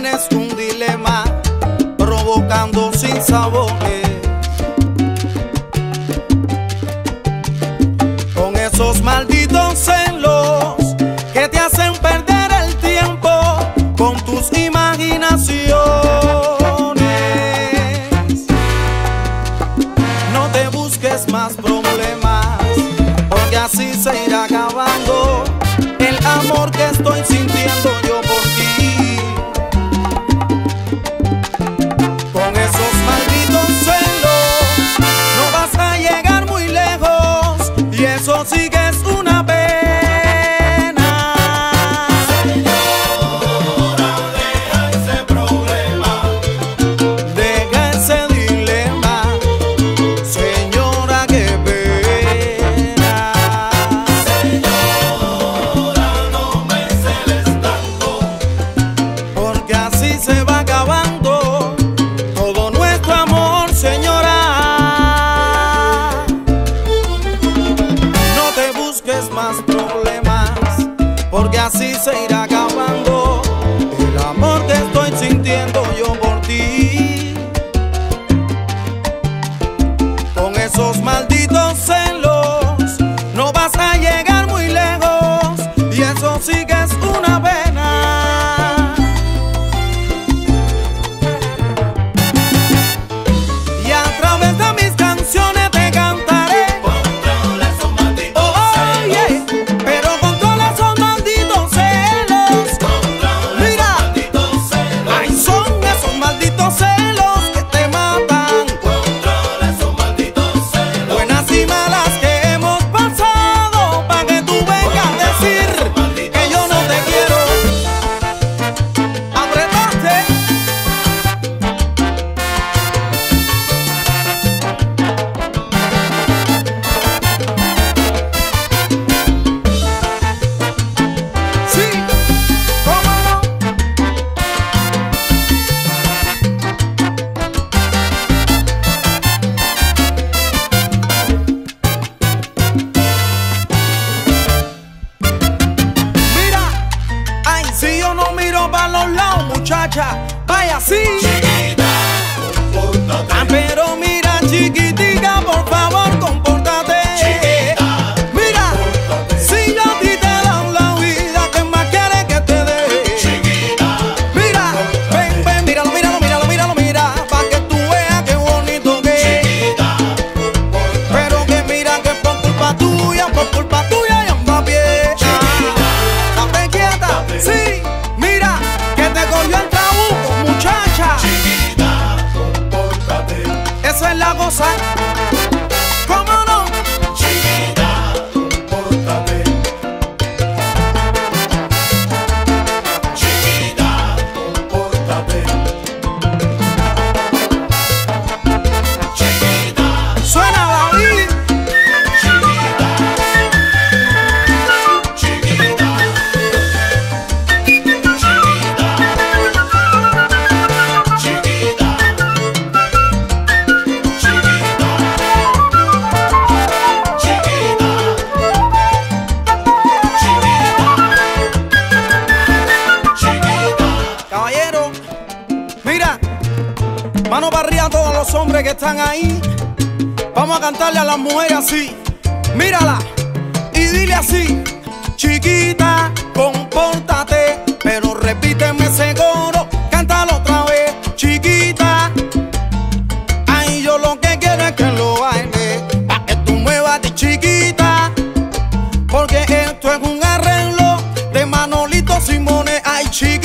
tienes un dilema provocando sinsabores. Con esos malditos celos que te hacen perder el tiempo con tus imaginaciones. No te busques más problemas, porque así se irá acabando el amor que estoy sintiendo yo por ti. Con esos malditos celos no vas a llegar muy lejos, y eso sí que es una pena. Señora, deja ese problema, Deja ese dilema, señora, qué pena. señora, no me celes tanto, Porque así se va acabando todo nuestro amor, señora. No te busques más problemas, porque así se irá acabando el amor que estoy sintiendo yo por ti. Con esos malditos celos no vas a llegar muy lejos, y eso sí que es una pena. Y a través de mis canciones te cantaré, controla esos malditos oye, celos, pero controla esos malditos celos. controla Mira, esos malditos celos, ay, son esos malditos celos que te matan. controla esos malditos celos, Buenas y malas que hemos pasado, pa' que tú vengas a decir que yo no te quiero. Apretaste. Sí, cómo no. Mira, ay, si yo no miro para los lados, muchacha, vaya así. chiquita, compórtate, Ah, pero mira, chiquitica, por favor, compórtate. chiquita, Mira, si yo a ti te dan la vida, ¿qué más quieres que te dé? chiquita, Mira, ven, ven, míralo, míralo, míralo, míralo, mira, pa' que tú veas qué bonito que es. chiquita, Pero que mira que por culpa tuya, yo ando a pie. Date quieta, sí, mira, que te cogió el trabuco, muchacha. chiquita, compórtate, Esa es la cosa. ¿Cómo no? chiquita, compórtate, chiquita, compórtate, chiquita, Suena David. chiquita, chiquita, chiquita, chiquita, chiquita. Caballero, mira, mano para arriba a todos los hombres que están ahí. Vamos a cantarle a las mujeres así. Mírala y dile así: chiquita, compórtate, pero repíteme ese coro, cántalo otra vez. Chiquita, ay, yo lo que quiero es que lo baile, pa' que tú muevas de chiquita, porque esto es un arreglo de Manolito Simone. Ay, chiquita.